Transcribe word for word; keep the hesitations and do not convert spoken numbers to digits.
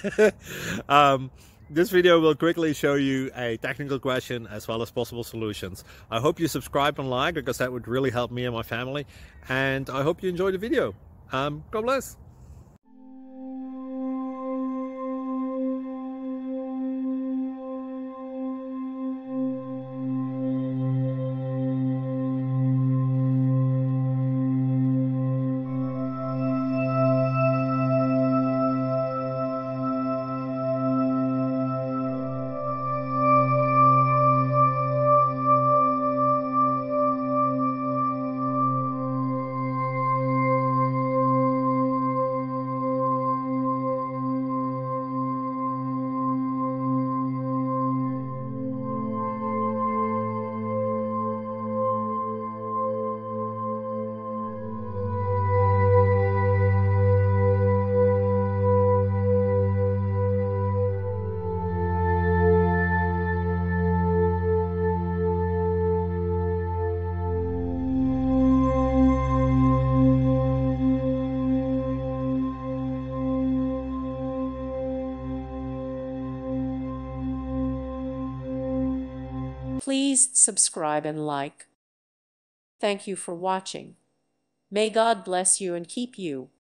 um, this video will quickly show you a technical question as well as possible solutions. I hope you subscribe and like, because that would really help me and my family. And I hope you enjoy the video. Um, God bless. Please subscribe and like. Thank you for watching. May God bless you and keep you.